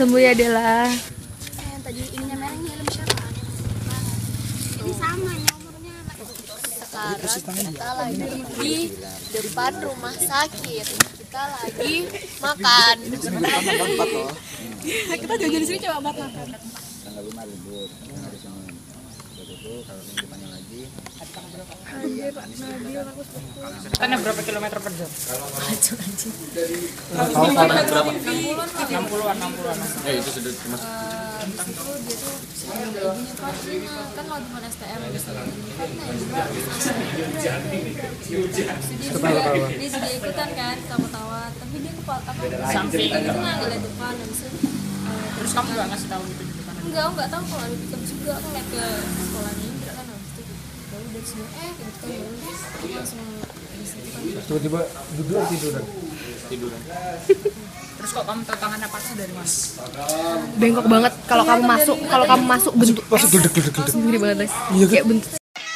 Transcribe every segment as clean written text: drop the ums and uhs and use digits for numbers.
sembuh ya Dela. Tadi ininya merah ini helm siapa? Ini sama nomornya. Sekarang kita lagi di depan rumah sakit. Kita lagi makan. Kita jajan di sini coba buat makan. Tanggal 5 libur, hari Senin. Begitu kalau minggu depannya lagi. Karena berapa kilometer per jam? Berapa? 60-an. Itu sudah termasuk. Dia tuh kan lagi mana STM dia juga ikutan kan tawa-tawa tapi dia Samping. itu nggak ngeliat depan habis itu Terus kamu nggak ngasih tahu gitu di depan? enggak tahu kalau ada pick up juga aku ngeliat ke sekolahnya Indra kan habis itu baru dari sini gitu kan baru langsung di situ kan Tiba-tiba duduk tiduran. Terus kok kamu tahu tangan apa sih dari mana? Bengkok banget kalau kamu masuk bentuk Langsung geledek. sendiri banget guys. Iya, Kayak bentuk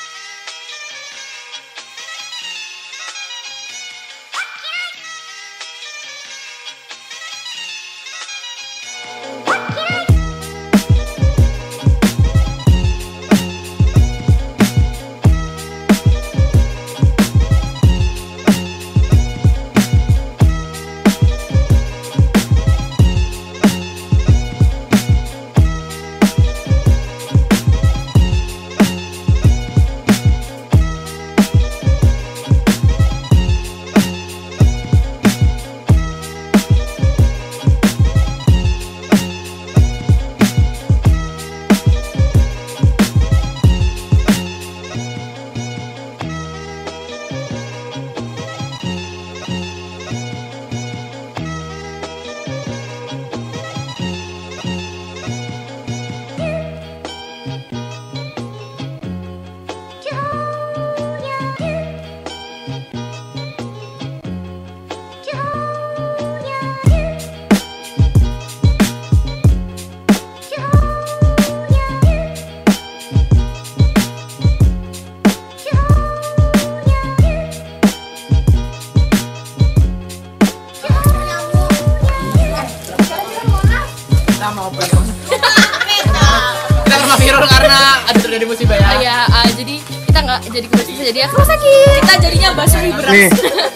Kita pernah viral karena ada terjadi musibah ya. ya jadi kita nggak jadi kebersihan jadi ya rumah sakit. kita jadinya basuh beras Nih,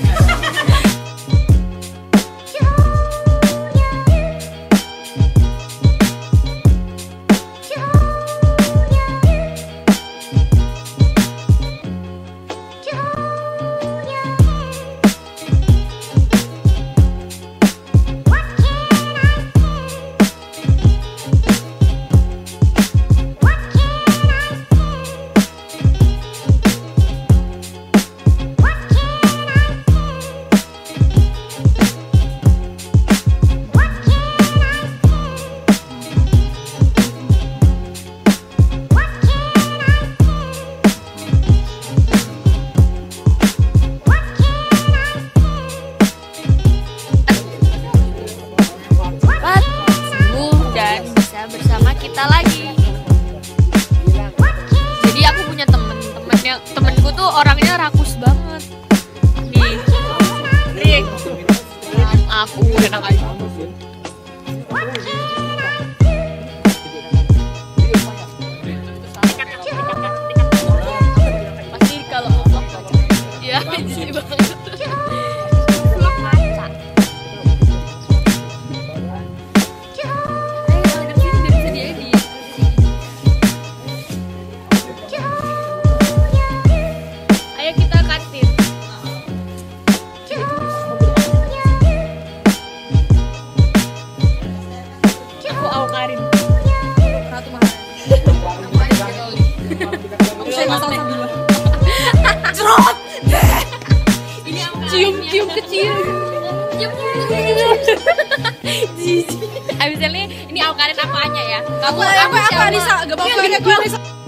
Sembuh dan bisa bersama kita lagi. Jadi aku punya temenku tuh orangnya rakus banget. Nih, aku enak aja. Pasti kalau ngomong, ya jadi banget. Ayo kita kantin. Aku Aukarin. Ratu Maharani. saya masak dulu Cium kecil. Jijik. Abis ini Aukarin aku Anya ya. Kamu apa Anissa gak apa-apa